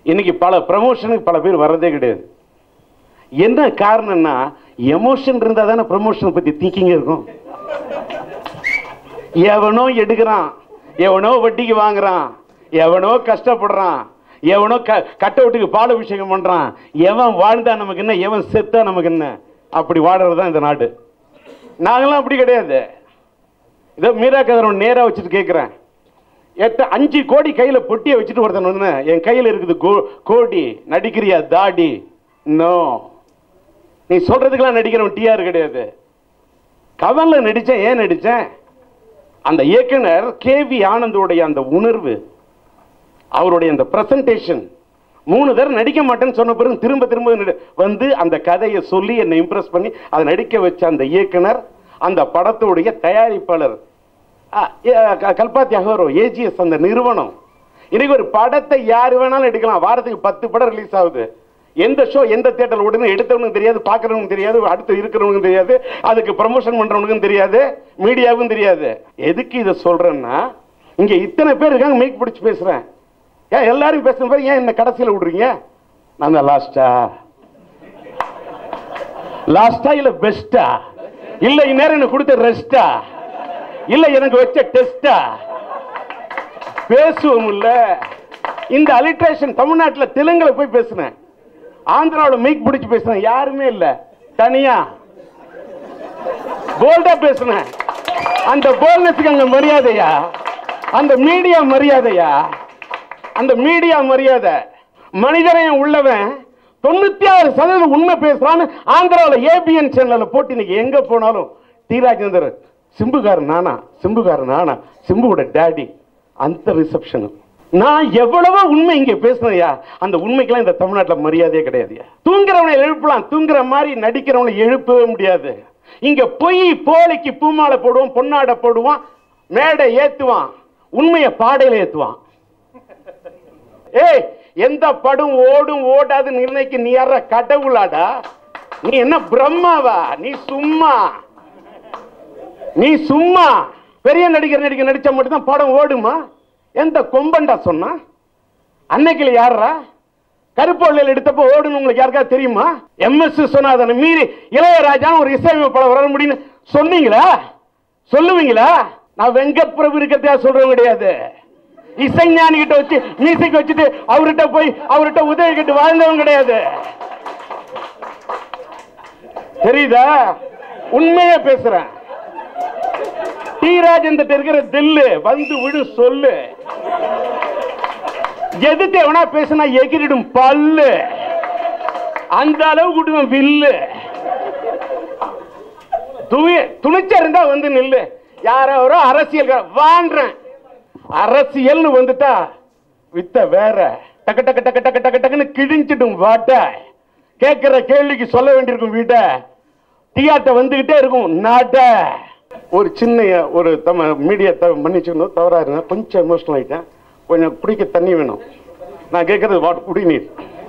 இன்னைக்கு பல ப்ரமோஷனுக்கு பல பேர் வர்றதே கிடையாது. என்ன காரணம்னா எமோஷன் இருந்தா தானே ப்ரமோஷனை பத்தி திங்கிங் இருக்கும். எவனோ எடுக்கிறான், எவனோ வட்டிக்கு வாங்குறான், எவனோ கஷ்டப்படுறான், எவனோ கட்ட வீட்டுக்கு பால் அபிஷேகம் பண்றான். எவன் வாழ்ந்தா நமக்கு என்ன, எவன் செத்தா நமக்கு என்ன, அப்படி வாடுறதுதான் இந்த நாடு. நாங்களாம் அப்படி கிடையாது. இதோ மீரா கதிரவன் நேரா வச்சுட்டு கேட்கிறேன், 5 கோடி கையில பொட்டியை வச்சுட்டு ஒருத்தன் வந்து என் கையில் இருக்குது கோடி, நடிக்கிறியா தாடி? நோ, நீ சொல்றதுக்கெல்லாம் நடிக்கிறவன் டிஆர் கிடையாது. கவன்ல நடிச்சேன். ஏன் நடிச்சேன்? அந்த இயக்குனர் கேவி ஆனந்தோடைய அந்த உணர்வு, அவருடைய அந்த பிரசன்டேஷன், 3 தடவை நடிக்க மாட்டேன்னு சொன்ன பிறகு திரும்ப திரும்ப வந்து அந்த கதையை சொல்லி என்னை இம்ப்ரெஸ் பண்ணி அதை நடிக்க வச்ச அந்த இயக்குனர், அந்த படத்துடைய தயாரிப்பாளர் கல்பாத்தி அகோரோ, ஏஜிஎஸ் அந்த நிறுவனம். இன்னைக்கு ஒரு படத்தை யார் வேணாலும் எடுக்கலாம். வாரத்துக்கு 10 படம் ரிலீஸ் ஆகுது. எந்த ஷோ எந்த தியேட்டர் உடனே எடுத்தவனுக்கு தெரியாது, பார்க்கறவனுக்கு தெரியாது, அடுத்து இருக்கிறவனுக்கு தெரியாது, அதுக்கு ப்ரமோஷன் பண்றவனுக்கும் தெரியாது, மீடியாவுக்கும் தெரியாது. எதுக்கு இதை சொல்றேன்னா, இங்க இத்தனை பேர் இருக்காங்க, மைக் பிடிச்சு பேசுறேன். ஏன் எல்லாரும் பேசுற பேர் ஏன் என்ன கடைசியில் விடுறீங்க? நான் லாஸ்டா இல்ல பெஸ்டா இல்ல இந்நேரம் எனக்கு கொடுத்த ரெஸ்டா இல்ல எனக்கு வச்ச டெஸ்டா பேசுவோம் இல்ல. இந்த அலிட்ரேஷன் தமிழ்நாட்டில் தெலுங்குல போய் பேசுனேன், ஆந்திராவில் மைக் பிடிச்சு பேசுனேன், யாருமே இல்ல, தனியா போல்டா பேசுனேன். அந்த போல்னஸுக்கு அங்க மரியாதையா? அந்த மீடியா மரியாதையா? அந்த மீடியா மரியாதை. மனிதரையும் உள்ளவன் 96% உண்மை பேசுறான்னு ஆந்திராவில் ஏபிஎன் சேனல்ல போட்டு இன்னைக்கு எங்க போனாலும் டி.ராஜேந்தர் சிம்புகாரன் நானா, சிம்புகாரன் நானா, சிம்புவோட டேடி, அந்த ரிசப்ஷன். நான் எவ்வளவோ உண்மை இங்க பேசுனையா, அந்த உண்மைக்கெல்லாம் இந்த தமிழ்நாட்டில் மரியாதையே கிடையாதுயா. தூங்குறவனை எழுப்பலாம், தூங்குற மாதிரி நடிக்கிறவனை எழுப்பவே முடியாது. இங்க பொய் போலிக்கு பூமாலை போடுவான், பொன்னாடை போடுவான், மேடை ஏத்துவான், உண்மையை பாடையில ஏத்துவான். ஏய், எந்த படம் ஓடும் ஓடாது நிர்ணயிக்க நீ யார கடவுளாடா? நீ என்ன பிரம்மாவா? நீ சும்மா பெரிய நடிகர் நடிச்சா மட்டும்தான் படம் ஓடுமா? எந்த கொம்பண்டா சொன்னா? அன்னைக்கு யாரா கருப்பொழில் எடுத்தப்போ ஓடுன்னு உங்களுக்கு யாருக்கா தெரியுமா? எம்எஸ் சொன்னாதன மீறி இளையராஜா ஒரு இசையமைப்பாளர் வர முடியும்னு சொன்னீங்களா? சொல்லுவீங்களா? நான் வெங்கட் பிரபு இருக்கிறதா சொல்றவங்க கிடையாது. இசைஞானி கிட்ட வச்சு மியூசிக் வச்சுட்டு அவர்கிட்ட உதவி கிட்ட வாழ்ந்தவங்க கிடையாது. தெரியுதா? உண்மையா பேசுறேன். டி.ராஜேந்தர் இருக்கிற தில்லு வந்து விடு சொல்லு. எதுக்கு எவனா பேசினா எகிரிடும் பல்லு, அந்த அளவு விடுவேன் வில்லு. துணிச்சா இருந்தா வந்து நில்லு. யாரோ அரசியல் வாழ்றேன், அரசியல் வந்துட்டா வித்த வேற. டக்கு டக்கு டக்கு டக்கு டக்கு டக்குன்னு கிழிஞ்சிடும் வாட்ட. கேட்கிற கேள்விக்கு சொல்ல வேண்டியிருக்கும் வீட்ட. தியாட்ட வந்துகிட்டே இருக்கும் நாட்ட. ஒரு சின்ன ஒரு மீடியா மன்னிச்சுக்கணும், தவறா இருங்க, கொஞ்சம் எமோஷனல் ஆயிட்டேன். கொஞ்சம் குடிக்க தண்ணி வேணும். நான் கேட்கறது குடிநீர்.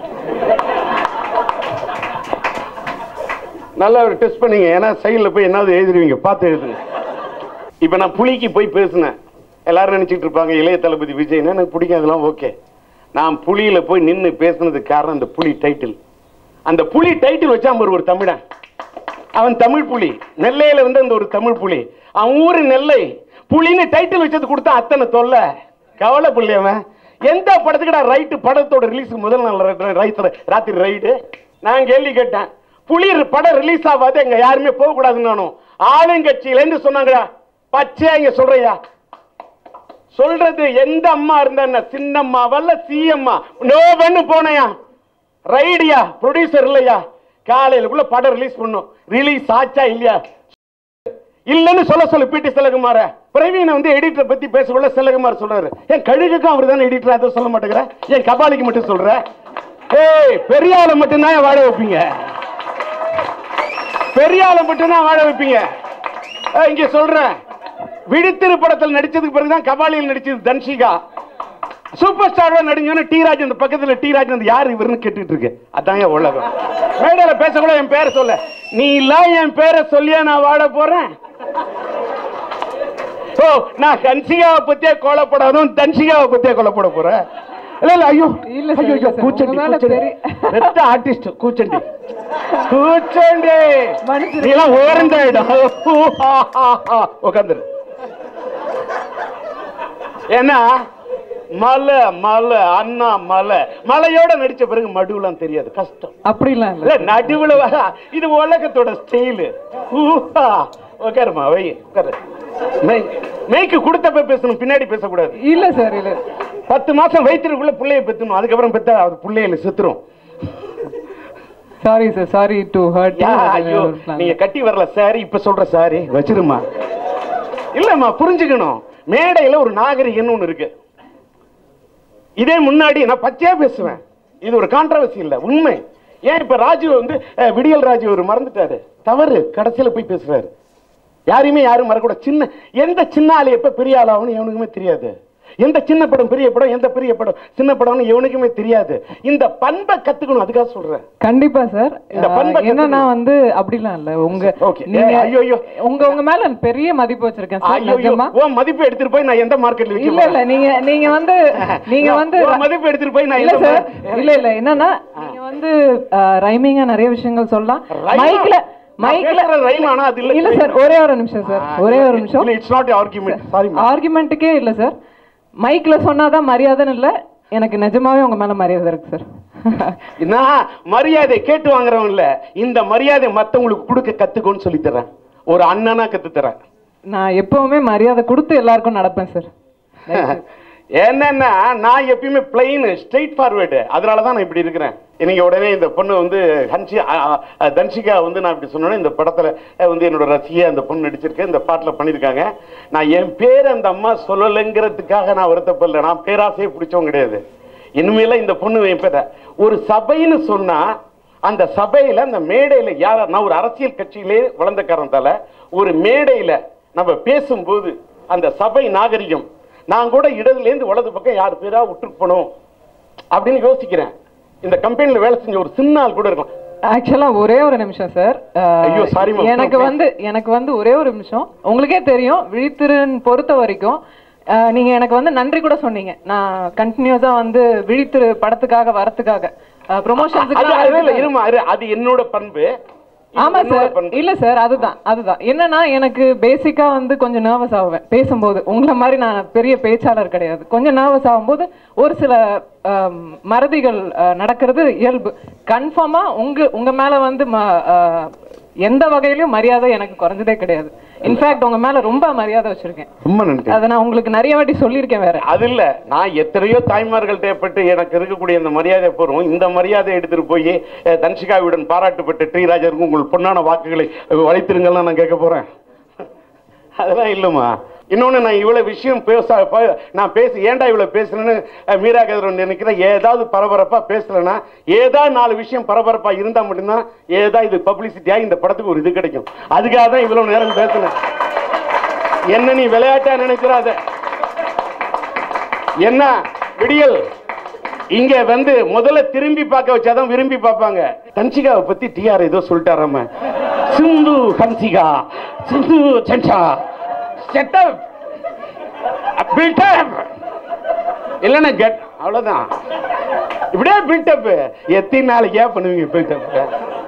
நல்லா ஒரு டெஸ்ட் பண்ணீங்க, ஏன்னா சைடில் போய் என்னாவது எழுதிடுவீங்க, பார்த்து எழுதுங்க. இப்போ நான் புலிக்கு போய் பேசினேன். எல்லாரும் நினைச்சிட்டு இருப்பாங்க இளைய தளபதி விஜய்னா எனக்கு பிடிக்கும், அதெல்லாம் ஓகே. நான் புலியில போய் நின்று பேசுனதுக்கு காரணம் அந்த புலி டைட்டில். அந்த புலி டைட்டில் வச்சா ஒரு தமிழன், அவன் தமிழ் புலி. நெல்லையில வந்து அந்த ஒரு தமிழ் புலி, அவன் ஊரு நெல்லை. புலின்னு டைட்டில் வச்சது கொடுத்தா அத்தனை தொல்லை. கவலை புள்ளி அவன். எந்த படத்துக்குடா ரைட்டு? படத்தோட ரிலீஸுக்கு முதல் நாள் ராத்திரி ரைடு. நான் கேள்வி கேட்டேன், புலி படம் ரிலீஸ் ஆகாது எங்க யாருமே போக கூடாதுன்னு. நானும் ஆளுங்கட்சியில இருந்து சொன்னாங்கடா, பச்சையா இங்க சொல்றியா? சொல்றது எந்த அம்மா இருந்தா சின்னம்மா வல்ல சிஎம்மா நோவன்னு போனையா? ரைடியா? ப்ரொடியூசர் இல்லையா? காலையிலுக்குள்ள படம் ரிலீஸ் பண்ணும். ரிலீஸ் ஆச்சா இல்லையா? இல்லன்னு சொல்ல பிடி செல்லகுமார. பிரவீனை வந்து எடிட்டரை பத்தி பேசக்குள்ள செல்லகுமார் சொல்றாரு, என் கழுகுக்கும் அவர் தானே எடிட்டர், அதை சொல்ல மாட்டேங்கிற. என் கபாலிக்கு மட்டும் சொல்ற. ஏய், பெரிய ஆளை மட்டும்தான் வாழ வைப்பீங்க, பெரிய ஆளை மட்டும்தான் வாழ வைப்பீங்க. இங்க சொல்றேன், விழித்திரு படத்தில் நடிச்சதுக்கு பிறகுதான் கபாலியில் நடிச்சது தன்ஷிகா. சூப்பர் ஸ்டாரோட நடிஞ்சோன்னு டி.ராஜேந்தர் பக்கத்தில் டி.ராஜேந்தர் யார் இவருன்னு கேட்டுட்டு இருக்கு. அதான் உலகம். மேடையில பேசக்கூட என் பேரை சொல்ல, நீ எல்லாம் என் பேரை சொல்லியா நான் வாழ போறேன்? நான் ஹன்சிகாவை பத்தியே கொலைப்படாதும் தன்ஷிகாவை பத்தியே கொலைப்பட போறேன். இல்ல ஐயோ இல்ல ஐயோ கூச்சண்டி பெத்த ஆர்டிஸ்ட் கூச்சண்டி நீலாம் ஓரந்தாயிடும் உட்காந்துரு. ஏன்னா மலை மலை அண்ணா மலை மலையோட நடிச்ச பிறகு மடுவுலாம் தெரியாது, கஷ்டம். அப்படிலாம் இல்ல, நடுவுல வர இது உலகத்தோட ஸ்டைலு. உட்காருமா வை உட்காரு. மெய்க்கு கொடுத்தப்ப பேசணும், பின்னாடி பேசக்கூடாது. இல்ல சார் இல்ல, 10 மாசம் வயிற்றுக்குள்ள பிள்ளைய பெத்தணும், அதுக்கப்புறம் பெத்தா அது பிள்ளையில செத்துரும். Sorry sir, sorry to hurt. நீங்க கட்டி வரல சாரி, இப்ப சொல்ற சாரி வச்சிருமா. இல்லம்மா புரிஞ்சுக்கணும், மேடையில ஒரு நாகரிகம்னு ஒண்ணு இருக்கு. இதே முன்னாடி நான் பச்சையா பேசுவேன், இது ஒரு கான்ட்ரவர்சி இல்ல, உண்மை. ஏன் இப்ப ராஜீவ் வந்து விடியல் ராஜீவ் ஒரு மறந்துட்டாரு, தவறு கடைசியில போய் பேசுறாரு. யாரையுமே யாரும் மறக்கூடாது. சின்ன எந்த சின்ன ஆளு எப்ப பெரிய ஆளாகும் எவனுக்குமே தெரியாது. எந்த சின்ன படம் பெரிய படம், எந்த பெரிய படம் சின்ன படம்னு எவனுக்குமே தெரியாது. இந்த பண்பை கத்துக்கணும், அதுக்காக சொல்றேன். கண்டிப்பா சார். இந்த பண்பை என்னன்னா வந்து அப்படிலாம் இல்ல, உங்க ஐயோ உங்க மேல பெரிய மதிப்பு வச்சிருக்கேன் சார். நிஜமா உன் மதிப்பு எடுத்துட்டு போய் நான் எந்த மார்க்கெட்ல விக்க? இல்ல இல்ல, நீங்க வந்து மதிப்பு எடுத்துட்டு போய் நான் இல்ல என்னன்னா நீங்க வந்து ரைமிங்கா நிறைய விஷயங்கள் சொல்லலாம். மைக்ல ரைம் ஆனா அது இல்ல சார். ஒரே ஒரு நிமிஷம் சார், ஒரே ஒரு நிமிஷம். It's not argument. சாரி, ஆர்குமென்ட்க்கே இல்ல சார். மைக்ல சொன்னாதான் மரியாதைன்னு இல்ல, எனக்கு நிஜமாவே உங்க மேல மரியாதை இருக்கு சார். நான் மரியாதை கேட்டு வாங்குறவன் இல்ல, இந்த மரியாதை மத்தவங்களுக்கு கொடுக்க கத்துக்கோன்னு சொல்லி தரேன், ஒரு அண்ணனா கத்து தரேன். நான் எப்பவுமே மரியாதை கொடுத்து எல்லாருக்கும் நடப்பேன் சார். என்னன்னா நான் எப்பயுமே பிளைன் ஸ்ட்ரெயிட் ஃபார்வேர்டு, அதனாலதான் நான் இப்படி இருக்கிறேன். இன்னைக்கு உடனே இந்த பொண்ணு வந்து தன்ஷிகா வந்து நான் இப்படி சொன்னேன், இந்த படத்துல வந்து என்னோட ரசிகை அந்த பொண்ணு நடிச்சிருக்கேன், இந்த பாட்டுல பண்ணிருக்காங்க. நான் என் பேர் அந்த அம்மா சொல்லலைங்கிறதுக்காக நான் வருத்தப்படல, நான் பேராசையை பிடிச்சவங்க கிடையாது. இனிமேல இந்த பொண்ணு என் பேர ஒரு சபைன்னு சொன்னா அந்த சபையில அந்த மேடையில யார், நான் ஒரு அரசியல் கட்சியிலே வளர்ந்த காரணத்தால ஒரு மேடையில நம்ம பேசும்போது அந்த சபை நாகரிகம், நான் கூட இடதுல இருந்து வலது பக்கம் யார் பேரா விட்டுருப்பணும் அப்படின்னு யோசிக்கிறேன். இந்த கம்பெனில வேலை செஞ்ச ஒரு சின்ன ஆள் கூட இருக்கும். ஆக்சுவலா ஒரே ஒரு நிமிஷம் சார். ஐயோ சாரி, எனக்கு வந்து ஒரே ஒரு நிமிஷம். உங்களுக்கே தெரியும் விழித்திருன்னு பொறுத்த வரைக்கும் நீங்க எனக்கு வந்து நன்றி கூட சொன்னீங்க. நான் கண்டினியூஸா வந்து விழித்திரு படத்துக்காக வரத்துக்காக ப்ரொமோஷன்ஸுக்கு அது என்னோட பண்பு. ஆமா சார். இல்ல சார், அதுதான் என்னன்னா எனக்கு பேசிக்கா வந்து கொஞ்சம் நர்வஸ் ஆவேன் பேசும்போது. உங்களை மாதிரி நான் பெரிய பேச்சாளர் கிடையாது. கொஞ்சம் நர்வஸ் ஆகும்போது ஒரு சில மறதிகள் நடக்கிறது இயல்பு. கன்ஃபார்மா உங்க மேல வந்து எந்த வகையிலும் மரியாதை எனக்கு குறைஞ்சதே கிடையாது. இன்ஃபேக்ட் உங்க மேல ரொம்ப மரியாதை வச்சிருக்கேன். ரொம்ப நன்றி. அதை நான் உங்களுக்கு நிறைய வாட்டி சொல்லியிருக்கேன். வேற அது இல்ல, நான் எத்தனையோ தாய்மார்கள்ட்ட பட்டு எனக்கு இருக்கக்கூடிய இந்த மரியாதை போறோம். இந்த மரியாதை எடுத்துட்டு போய் தன்ஷிகாவுடன் பாராட்டுப்பட்ட T.Rajendar உங்கள் பொன்னான வாக்குகளை வளைத்திருங்கள்லாம் நான் கேட்க போறேன். அதெல்லாம் இல்லம்மா. இன்னொன்னு, நான் இவ்வளவு விஷயம் நான் ஏன்டா இவ்வளவு பேசுறேன்னு மீரா கதிரவன் நினைக்கிறேன். ஏதாவது பரபரப்பா பேசலன்னா, ஏதாவது 4 விஷயம் பரபரப்பா இருந்தா மட்டும்தான் ஏதாவது இது பப்ளிசிட்டியா இந்த படத்துக்கு ஒரு இது கிடைக்கும். அதுக்காக தான் இவ்வளவு நேரம் பேசுனேன். என்ன நீ விளையாட்டா நினைக்கிறாத. என்ன விடியல் இங்க வந்து முதல்ல திரும்பி பார்க்க வச்சாதான் விரும்பி பார்ப்பாங்க. தன்ஷிகாவை பத்தி டிஆர் ஏதோ சொல்லிட்டாராம, சிந்து ஹன்சிகா சிந்து சன்ஷா செட்டப் பில்டப் இல்லைன்னா கெட், அவ்வளவுதான். இப்படியே பில்டப் எத்தனை நாளைக்கே பண்ணுவீங்க பில்டப்?